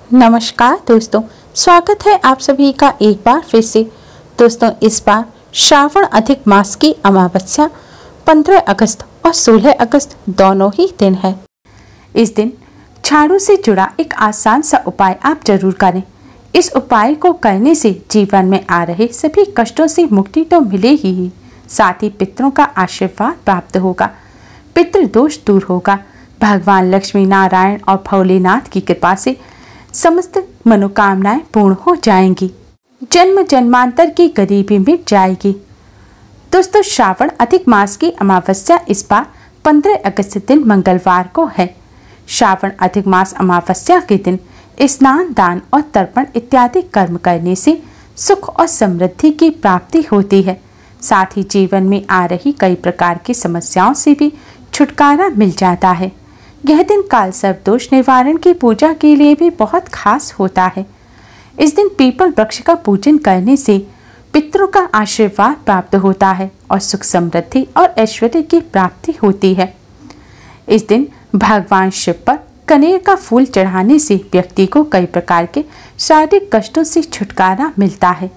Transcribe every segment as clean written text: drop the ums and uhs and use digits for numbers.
नमस्कार दोस्तों, स्वागत है आप सभी का एक बार फिर से। दोस्तों, इस बार श्रावण अधिक मास की अमावस्या 15 अगस्त और 16 अगस्त दोनों ही दिन है। इस दिन झाड़ू से जुड़ा एक आसान सा उपाय आप जरूर करें। इस उपाय को करने से जीवन में आ रहे सभी कष्टों से मुक्ति तो मिलेगी ही, साथ ही पितरों का आशीर्वाद प्राप्त होगा, पितृदोष दूर होगा, भगवान लक्ष्मी नारायण और भोलेनाथ की कृपा से समस्त मनोकामनाएं पूर्ण हो जाएंगी, जन्म जन्मांतर की गरीबी मिट जाएगी। दोस्तों, श्रावण अधिक मास की अमावस्या इस बार 15 अगस्त दिन मंगलवार को है। श्रावण अधिक मास अमावस्या के दिन स्नान, दान और तर्पण इत्यादि कर्म करने से सुख और समृद्धि की प्राप्ति होती है। साथ ही जीवन में आ रही कई प्रकार की समस्याओं से भी छुटकारा मिल जाता है। यह दिन काल सर्प दोष निवारण की पूजा के लिए भी बहुत खास होता है। इस दिन पीपल वृक्ष का पूजन करने से पितरों का आशीर्वाद प्राप्त होता है और सुख समृद्धि और ऐश्वर्य की प्राप्ति होती है। इस दिन भगवान शिव पर कनेर का फूल चढ़ाने से व्यक्ति को कई प्रकार के शारीरिक कष्टों से छुटकारा मिलता है।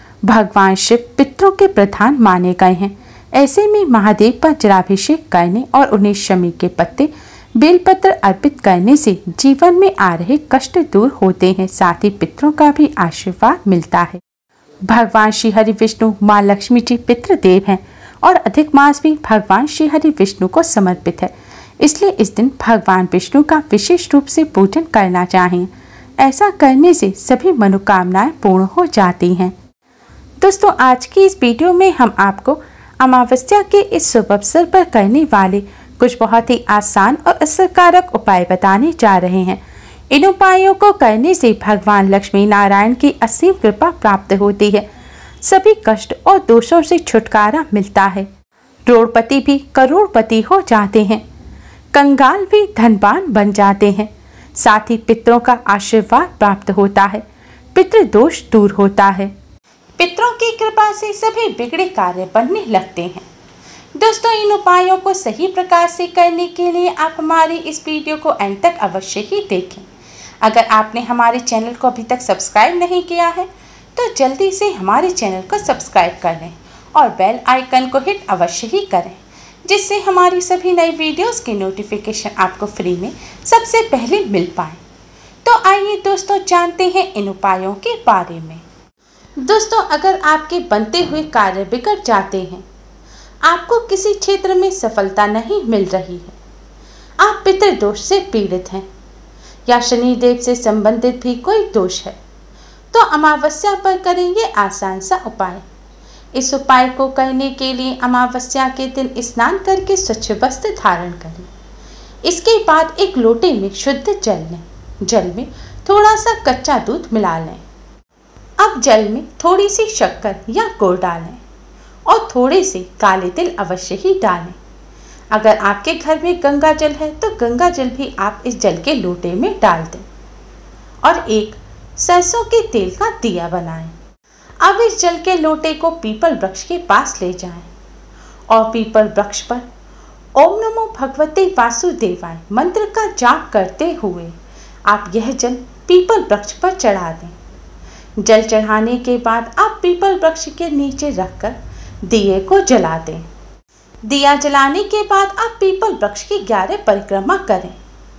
भगवान शिव पितरों के प्रधान माने गए हैं। ऐसे में महादेव पर जलाभिषेक करने और उन्हें शमी के पत्ते बेलपत्र अर्पित करने से जीवन में आ रहे कष्ट दूर होते हैं, साथ ही पितरों का भी आशीर्वाद मिलता है। भगवान श्री हरि विष्णु, माँ लक्ष्मी जी पितृदेव हैं और अधिक मास भी भगवान श्री हरि विष्णु को समर्पित है। इसलिए इस दिन भगवान विष्णु का विशेष रूप से पूजन करना चाहिए। ऐसा करने से सभी मनोकामनाएं पूर्ण हो जाती हैं। दोस्तों, आज की इस वीडियो में हम आपको अमावस्या के इस शुभ अवसर पर करने वाले कुछ बहुत ही आसान और असरकारक उपाय बताने जा रहे हैं। इन उपायों को करने से भगवान लक्ष्मी नारायण की असीम कृपा प्राप्त होती है। सभी कष्ट और दोषों से छुटकारा मिलता है। करोड़पति भी करोड़पति हो जाते हैं, कंगाल भी धनवान बन जाते हैं। साथ ही पितरों का आशीर्वाद प्राप्त होता है, पितृदोष दूर होता है। पितरों की कृपा से सभी बिगड़े कार्य बनने लगते हैं। दोस्तों, इन उपायों को सही प्रकार से करने के लिए आप हमारी इस वीडियो को अंत तक अवश्य ही देखें। अगर आपने हमारे चैनल को अभी तक सब्सक्राइब नहीं किया है तो जल्दी से हमारे चैनल को सब्सक्राइब कर लें और बेल आइकन को हिट अवश्य ही करें, जिससे हमारी सभी नई वीडियोस की नोटिफिकेशन आपको फ्री में सबसे पहले मिल पाए। तो आइए दोस्तों, जानते हैं इन उपायों के बारे में। दोस्तों, अगर आपके बनते हुए कार्य बिगड़ जाते हैं, आपको किसी क्षेत्र में सफलता नहीं मिल रही है, आप पितृदोष से पीड़ित हैं या शनिदेव से संबंधित भी कोई दोष है, तो अमावस्या पर करें ये आसान सा उपाय। इस उपाय को करने के लिए अमावस्या के दिन स्नान करके स्वच्छ वस्त्र धारण करें। इसके बाद एक लोटे में शुद्ध जल लें। जल में थोड़ा सा कच्चा दूध मिला लें। अब जल में थोड़ी सी शक्कर या गुड़ डालें और थोड़े से काले तिल अवश्य ही डालें। अगर आपके घर में गंगा जल है तो गंगा जल भी आप इस जल के लोटे में डाल दें और एक सरसों के तेल का दिया बनाएं। अब इस जल के लोटे को पीपल वृक्ष के पास ले जाएं और पीपल वृक्ष पर ओम नमो भगवते वासुदेवाय मंत्र का जाप करते हुए आप यह जल पीपल वृक्ष पर चढ़ा दें। जल चढ़ाने के बाद आप पीपल वृक्ष के नीचे रखकर दिए को जला दें। दिया जलाने के बाद आप पीपल वृक्ष की 11 परिक्रमा करें।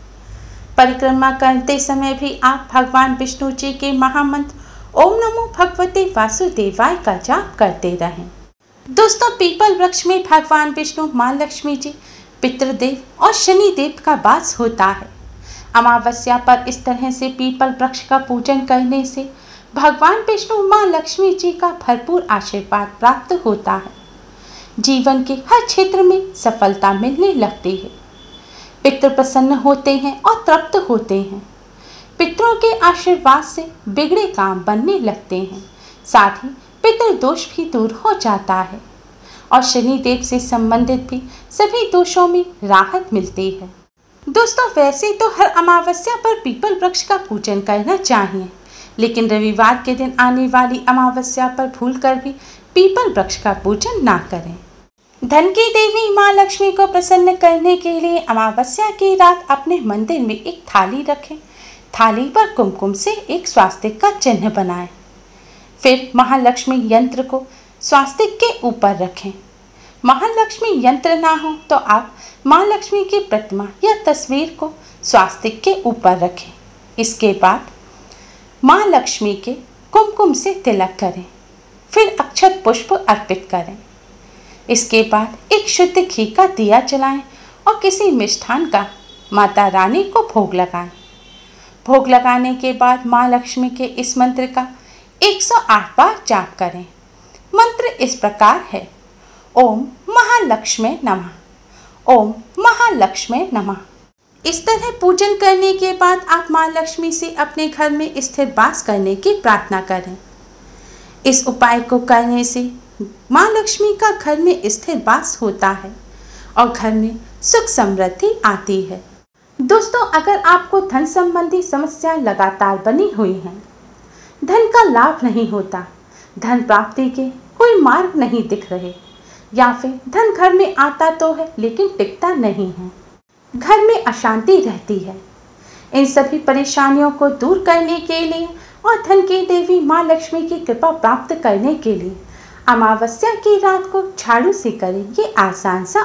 परिक्रमा करते समय भी आप भगवान विष्णु जी के महामंत्र ओम नमो भगवते वासुदेवाय का जाप करते रहें। दोस्तों, पीपल वृक्ष में भगवान विष्णु, माँ लक्ष्मी जी, पितृदेव और शनिदेव का वास होता है। अमावस्या पर इस तरह से पीपल वृक्ष का पूजन करने से भगवान विष्णु, माँ लक्ष्मी जी का भरपूर आशीर्वाद प्राप्त होता है। जीवन के हर क्षेत्र में सफलता मिलने लगती है। पितृ प्रसन्न होते हैं और तृप्त होते हैं। पितरों के आशीर्वाद से बिगड़े काम बनने लगते हैं। साथ ही पितृदोष भी दूर हो जाता है और शनिदेव से संबंधित भी सभी दोषों में राहत मिलती है। दोस्तों, वैसे तो हर अमावस्या पर पीपल वृक्ष का पूजन करना चाहिए, लेकिन रविवार के दिन आने वाली अमावस्या पर भूलकर भी पीपल वृक्ष का पूजन ना करें। धन की देवी माँ लक्ष्मी को प्रसन्न करने के लिए अमावस्या की रात अपने मंदिर में एक थाली रखें थाली पर कुमकुम से एक स्वास्तिक का चिन्ह बनाएं। फिर महालक्ष्मी यंत्र को स्वास्तिक के ऊपर रखें। महालक्ष्मी यंत्र ना हो तो आप माँ लक्ष्मी की प्रतिमा या तस्वीर को स्वास्तिक के ऊपर रखें। इसके बाद माँ लक्ष्मी के कुमकुम से तिलक करें, फिर अक्षत पुष्प अर्पित करें। इसके बाद एक शुद्ध घी का दिया जलाएं और किसी मिष्ठान का माता रानी को भोग लगाएं। भोग लगाने के बाद माँ लक्ष्मी के इस मंत्र का 108 बार जाप करें। मंत्र इस प्रकार है: ओम महालक्ष्मी नमः, ओम महालक्ष्मी नमः। इस तरह पूजन करने के बाद आप माँ लक्ष्मी से अपने घर में स्थिर वास करने की प्रार्थना करें। इस उपाय को करने से माँ लक्ष्मी का घर में स्थिर वास होता है और घर में सुख समृद्धि आती है। दोस्तों, अगर आपको धन संबंधी समस्या लगातार बनी हुई हैं, धन का लाभ नहीं होता, धन प्राप्ति के कोई मार्ग नहीं दिख रहे, या फिर धन घर में आता तो है लेकिन टिकता नहीं है, घर में अशांति रहती है, इन सभी परेशानियों को दूर करने के लिए और धन की देवी माँ लक्ष्मी की कृपा प्राप्त करने के लिए अमावस्या की रात को झाड़ू से करें ये आसान सा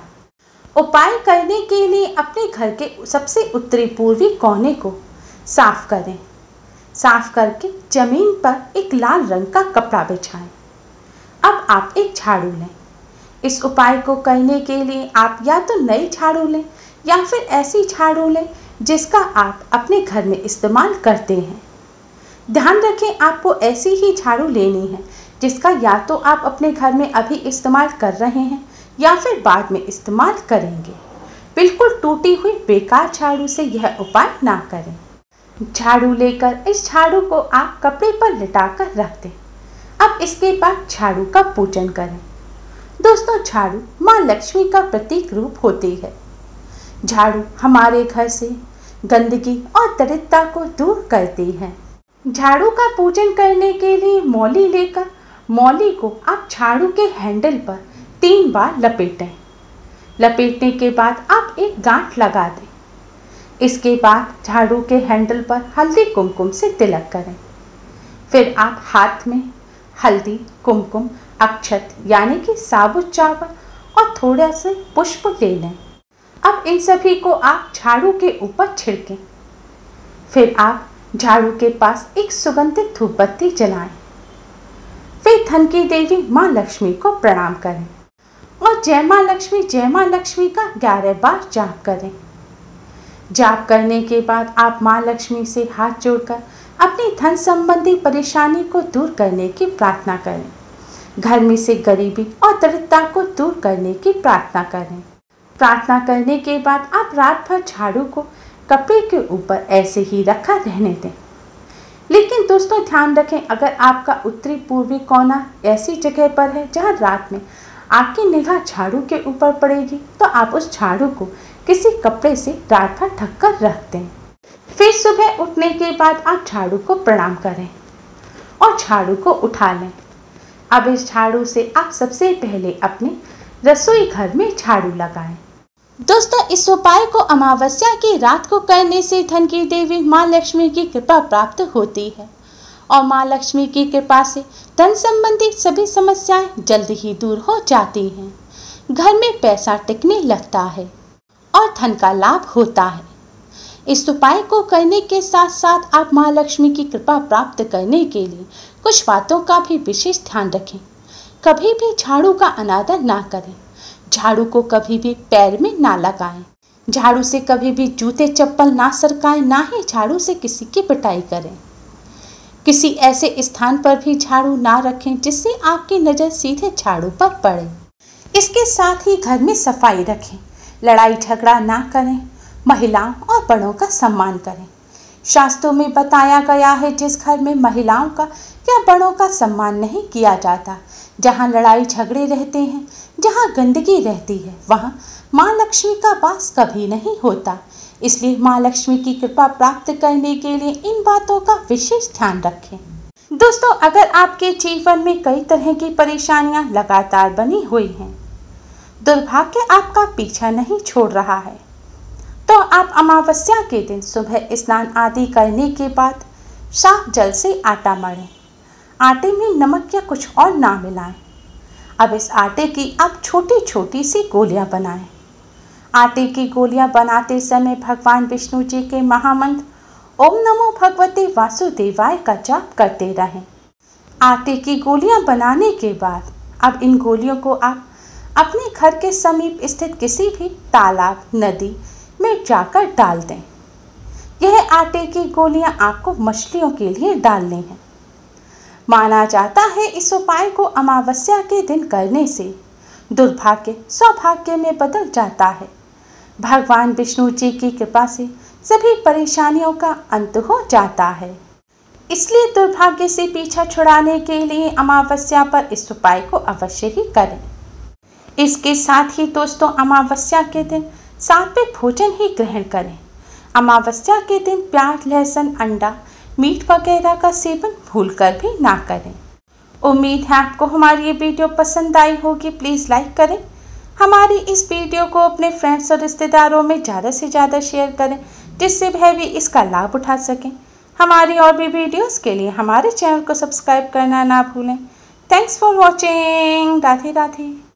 उपाय करने के लिए अपने घर के सबसे उत्तरी पूर्वी कोने को साफ करें। साफ करके जमीन पर एक लाल रंग का कपड़ा बिछाएं। अब आप एक झाड़ू लें। इस उपाय को करने के लिए आप या तो नई झाड़ू लें या फिर ऐसी झाड़ू लें जिसका आप अपने घर में इस्तेमाल करते हैं। ध्यान रखें, आपको ऐसी ही झाड़ू लेनी है जिसका या तो आप अपने घर में अभी इस्तेमाल कर रहे हैं या फिर बाद में इस्तेमाल करेंगे। बिल्कुल टूटी हुई बेकार झाड़ू से यह उपाय ना करें। झाड़ू लेकर इस झाड़ू को आप कपड़े पर लिटाकर रख दें। अब इसके बाद झाड़ू का पूजन करें। दोस्तों, झाड़ू माँ लक्ष्मी का प्रतीक रूप होती है। झाड़ू हमारे घर से गंदगी और दरिद्रता को दूर करती है। झाड़ू का पूजन करने के लिए मौली लेकर मौली को आप झाड़ू के हैंडल पर 3 बार लपेटें। लपेटने के बाद आप एक गांठ लगा दें। इसके बाद झाड़ू के हैंडल पर हल्दी कुमकुम से तिलक करें। फिर आप हाथ में हल्दी, कुमकुम, अक्षत यानी कि साबुत चावल और थोड़ा से पुष्प ले लें। अब इन सभी को आप झाड़ू के ऊपर छिड़कें। फिर आप झाड़ू के पास एक सुगंधित धूप बत्ती जलाएं। फिर धन की देवी माँ लक्ष्मी को प्रणाम करें और जय माँ लक्ष्मी का 11 बार जाप करें। जाप करने के बाद आप माँ लक्ष्मी से हाथ जोड़कर अपनी धन संबंधी परेशानी को दूर करने की प्रार्थना करें। घर में से गरीबी और दरिद्रता को दूर करने की प्रार्थना करें। प्रार्थना करने के बाद आप रात भर झाड़ू को कपड़े के ऊपर ऐसे ही रखा रहने दें। लेकिन दोस्तों, ध्यान रखें, अगर आपका उत्तरी पूर्वी कोना ऐसी जगह पर है जहां रात में आपकी निगाह झाड़ू के ऊपर पड़ेगी तो आप उस झाड़ू को किसी कपड़े से रात भर ढक कर रख दें। फिर सुबह उठने के बाद आप झाड़ू को प्रणाम करें और झाड़ू को उठा लें। अब इस झाड़ू से आप सबसे पहले अपने रसोई घर में झाड़ू लगाएं। दोस्तों, इस उपाय को अमावस्या की रात को करने से धन की देवी माँ लक्ष्मी की कृपा प्राप्त होती है और माँ लक्ष्मी की कृपा से धन संबंधी सभी समस्याएं जल्द ही दूर हो जाती हैं। घर में पैसा टिकने लगता है और धन का लाभ होता है। इस उपाय को करने के साथ साथ आप माँ लक्ष्मी की कृपा प्राप्त करने के लिए कुछ बातों का भी विशेष ध्यान रखें। कभी भी झाड़ू का अनादर ना करें। झाड़ू को कभी भी पैर में ना लगाएं। झाड़ू से कभी भी जूते चप्पल ना सरकाएं, ना ही झाड़ू से किसी की पिटाई करें। किसी ऐसे स्थान पर भी झाड़ू ना रखें जिससे आपकी नज़र सीधे झाड़ू पर पड़े। इसके साथ ही घर में सफाई रखें। लड़ाई झगड़ा ना करें। महिलाओं और बड़ों का सम्मान करें। शास्त्रों में बताया गया है, जिस घर में महिलाओं का या बड़ों का सम्मान नहीं किया जाता, जहाँ लड़ाई झगड़े रहते हैं, जहाँ गंदगी रहती है, वहाँ माँ लक्ष्मी का वास कभी नहीं होता। इसलिए माँ लक्ष्मी की कृपा प्राप्त करने के लिए इन बातों का विशेष ध्यान रखें। दोस्तों, अगर आपके जीवन में कई तरह की परेशानियाँ लगातार बनी हुई हैं, दुर्भाग्य आपका पीछा नहीं छोड़ रहा है, तो आप अमावस्या के दिन सुबह स्नान आदि करने के बाद साफ जल से आटा मढ़ें। आटे में नमक या कुछ और ना मिलाएं। अब इस आटे की आप छोटी छोटी सी गोलियां बनाएं। आटे की गोलियां बनाते समय भगवान विष्णु जी के महामंत्र ओम नमो भगवते वासुदेवाय का जाप करते रहें। आटे की गोलियां बनाने के बाद अब इन गोलियों को आप अपने घर के समीप स्थित किसी भी तालाब, नदी में जाकर डाल दें। यह आटे की गोलियां आपको मछलियों के लिए डालनी हैं। माना जाता है इस उपाय को अमावस्या के दिन करने से दुर्भाग्य सौभाग्य में बदल जाता है। भगवान विष्णु जी की कृपा से सभी परेशानियों का अंत हो जाता है। इसलिए दुर्भाग्य से पीछा छुड़ाने के लिए अमावस्या पर इस उपाय को अवश्य ही करें। इसके साथ ही दोस्तों अमावस्या के दिन सात्विक भोजन ही ग्रहण करें। अमावस्या के दिन प्याज, लहसुन, अंडा, मीट वगैरह का सेवन भूलकर भी ना करें। उम्मीद है आपको हमारी ये वीडियो पसंद आई होगी। प्लीज़ लाइक करें। हमारी इस वीडियो को अपने फ्रेंड्स और रिश्तेदारों में ज़्यादा से ज़्यादा शेयर करें, जिससे वह भी इसका लाभ उठा सकें। हमारी और भी वीडियोस के लिए हमारे चैनल को सब्सक्राइब करना ना भूलें। Thanks for watching. Radhe Radhe.